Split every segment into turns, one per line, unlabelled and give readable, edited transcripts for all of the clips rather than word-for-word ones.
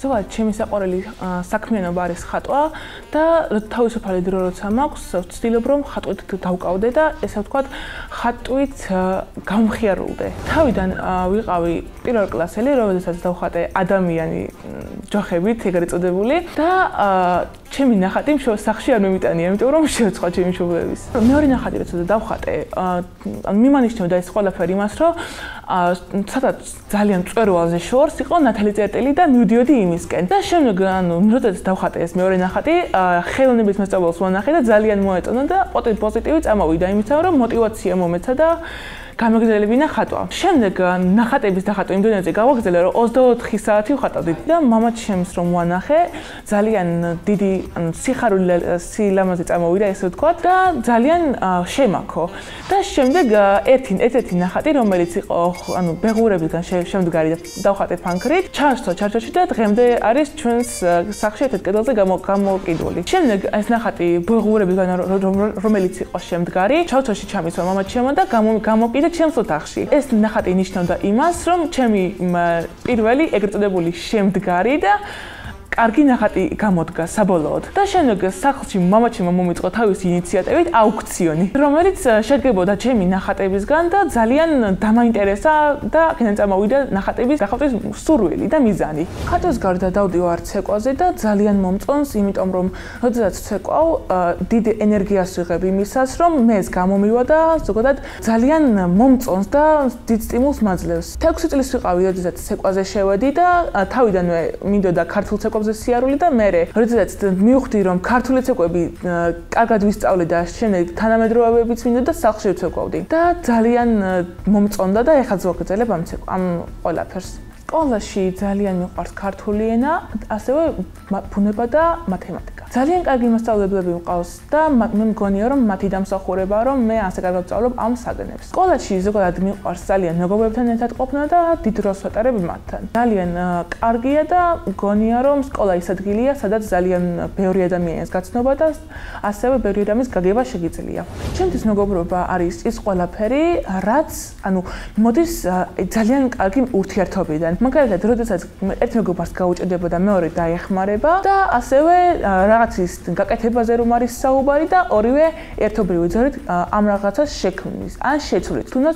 ზოგადად ჩემი საყვარელი საქმიანობა არის ხატვა და თავისუფალი დრო როცა მაქვს, ვცდილობ რომ ხატვით დავკავდე და ესე ვთქვათ, ხატვით გამხიარულდე. თავიდან ვიყავი პირველ კლასელი, როდესაც დავხატე ადამიანი ჯოხებით, ეგრეთ წოდებული და ჩემი ნახატი მშობ სახში არ მომიტანია, იმიტომ რომ შევცხვა ჩემი მშობლების. მეორე ნახატი როცა დავხატე, მიმანიშნებდა ეს ყველაფერი იმას, რომ სადაც ძალიან მწვერვალზე შორს იყო ნათალი წერტილი და მივდიოდი იმისკენ. და შემდეგ როდესაც დავხატე ეს მეორე ნახატი, ხელოვნების მასწავლებელს ვანახე და ძალიან მოეწონა და პოზიტივი წამოვიდა იმისთან, რომ мотивация მომეცა და გამეგრძელებინა ხატვა. შემდეგ ნახატების დახატვა იმ დონეზე გავაგრძელე, რომ 24 საათი ვხატავდი და მამაჩემს რომ ვანახე, ძალიან დიდი სილამაზე წამოვიდა, ესე ვთქვათ და ძალიან შემაქო. და შემდეგ ერთ-ერთი ნახატი, რომელიც იყო ბეღურებიდან შემდგარი და დავხატე ფანქრით, ჩაასწრო ჩარჩოში და დღემდე არის ჩვენს სახლში ერთ კედელზე გამოკიდული. შემდეგ ეს ნახატი ბეღურებიდან რომელიც იყო შემდგარი, ჩარჩოში ჩამისვა მამაჩემმა და გამოკიდა ჩემს ოთახში. ეს ნახატი ნიშნავდა იმას, რომ ჩემი პირველი ეგრეთ წოდებული შემდგარი და კარგი ნახატი გამოდგა საბოლოოდ. და შემდეგ სახლში მამაჩემმა მომიწყო თავისი ინიციატივით აუქციონი, რომელიც შედგებოდა ჩემი ნახატებისგან და ძალიან დამაინტერესა და აქედან წამოვიდა ნახატების დახატვის სურვილი და მიზანი. ხატვის გარდა დავდივარ ცეკვაზე და ძალიან მომწონს, იმიტომ რომ როდესაც ცეკვავ, დიდ ენერგიას ვიღებ იმისას, რომ მე ეს გამომივა და ზოგადად ძალიან მომწონს და დიდ სტიმულს მაძლევს. 6 წლის ვიყავი, როდესაც ცეკვაზე შევედი და თავიდანვე მინდოდა ქართულ ცეკვას სიარული და მე როდესაც მივხვდი რომ ქართული ცეკვები კარგად ვისწავლე და შემდეგ თანამედროვეებიც მინდა და სახლში ვცეკვავდი და ძალიან მომწონდა და ეხლა ვაგრძელებ ამ ყველაფერს. სკოლაში ძალიან მიყვარს ქართული ენა, ასევე ბუნება და მათემატიკა. ძალიან კარგი მასწავლებლები მყავს და მე მგონია რომ მათი დამსახურებაა რომ მე ასე კარგად ვსწავლობ ამ საგნებს. სკოლაში ზოგადად მიყვარს ძალიან მეგობრებთან ერთად ყოფნა და დიდ დროს ვატარებ მათთან. ძალიან კარგია და მგონია რომ სკოლა ის ადგილია, სადაც ძალიან ბევრი ადამიანის გაცნობა და ასევე ბევრი ადამიანის გაგება შეგიძლია. ჩემთვის მეგობრობა არის ის ყველაფერი, რაც მოდის ძალიან კარგი ურთიერთობიდან. მაგალითად, როდესაც ერთ მეგობარს გაუჭედება და მეორე დაეხმარება და ასევე რაღაცის გაკეთებაზე რომ არის საუბარი და ორივე ერთობლივი ძორით ამ რაღაცას შექმნის ან შეცვლით, თუნდაც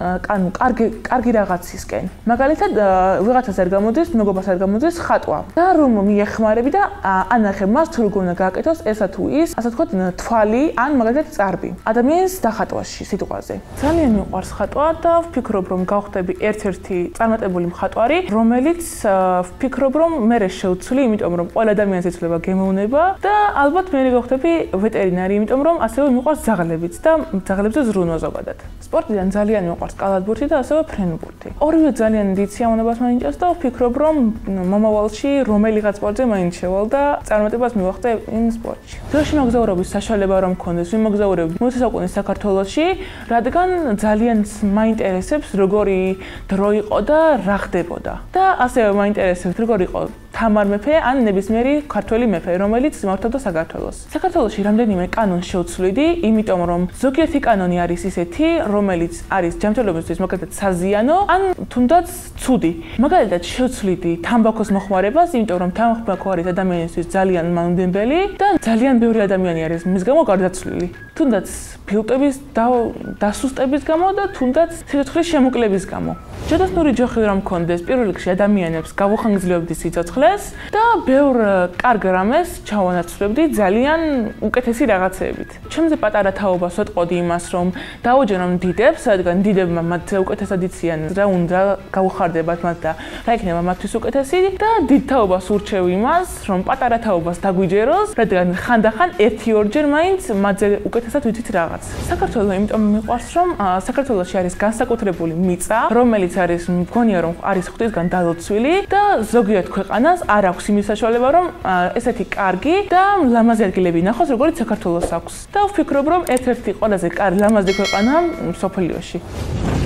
კარგი რაღაცისკენ. მაგალითად, ვიღაცას არ გამოდის, მეგობარს არ გამოდის ხატვა და რომ მიეხმარები და ანახე მას თუ როგორ უნდა გააკეთოს ესა თუ ის, ასე ვთქვათ, თვალი ან მაგალითად წარბი. ადამიანის დახატვაში სიტყვაზე. ძალიან მიყვარს ხატვა და ვფიქრობ რომ გავხდები ერთ-ერთი წარმატებული მხატვარი, რომელიც ვფიქრობ რომ მე შევცვლი, იმიტომ რომ ყველა ადამიანს ეცვლება გემოვნება და ალბათ მე გავხდები ვეტერინარი, იმიტომ რომ ასევე მიყვარს ძაღლებიც და ძაღლებზე ზრუნვა ზოგადად. სპორტიდან ძალიან მიყვარს კალათბურთი და ასევე ფრენბურთი. ორივე ძალიან დიდ სიამოვნებას მაინტერესებს და ვფიქრობ რომ მომავალში რომელიღაც სპორტზე მაინც შევალ და წარმატებას მივახდე იმ სპორტში. დროში მოგზაურობის საშუალება რომ მქონდეს, ვიმოგზაურებ მოსასაუკუნის საქართველოში, რადგან ძალიან მაინტერესებს როგორი დრო იყო და რა ხდებოდა. და ასევე მაინტერესებს როგორ იყო თამარ მეფე ან ნებისმიერი ქართველი მეფე, რომელიც მართავდა საქართველოს. საქართველოში რამდენიმე კანონს შევცვლიდი, იმიტომ რომ ზოგიერთი კანონი არის ისეთი, რომელიც არის ჯანმრთელობისთვის მაგალითად საზიანო, ან თუნდაც ცუდი. მაგალითად შევცვლიდი თამბაქოს მოხმარებას, იმიტომ რომ თამბაქო არის ადამიანისთვის ძალიან მანამდებელი და ძალიან ბევრი ადამიანი არის მის გამო გარდაცვლილი. თუნდაც ფილტვების დასუსტების გამო და თუნდაც სიცოცხლის შემოკლების გამო. ჯადოსნური ჯოხი რომ მქონდეს, პირველ რიგში ადამიანებს გავუხანგრძლივებდი სიცოცხლეს და ბევრ კარგ რამეს ჩავანაცვლებდი ძალიან უკეთესი რაღაცეებით. ჩემზე პატარა თაობას ვეტყოდი იმას, რომ დაუჯერონ დიდებს, რადგან დიდებმა მათ უკეთესად იციან რა უნდა გაუხარდებათ მათ და რა იქნება მათთვის უკეთესი და დიდ თაობას ურჩევ იმას, რომ პატარა თაობას დაგვიჯეროს, რადგან ხანდახან 1-2 მაინც მათზე უკეთესად ვიცით რაღაც. საქართველო იმიტომ მიყვარს, რომ საქართველოში არის განსაკუთრებული მიწა, რომელიც არის მგონია რომ არის ღვთისგან დალოცვილი და ზოგიერთ ქვეყანას არ აქვს იმის საშუალება რომ ესეთი კარგი და ლამაზი ადგილები ნახოს როგორც საქართველოს აქვს და ვფიქრობ რომ ერთ-ერთი ყველაზე კარგი ლამაზი ქვეყანაა მსოფლიოში.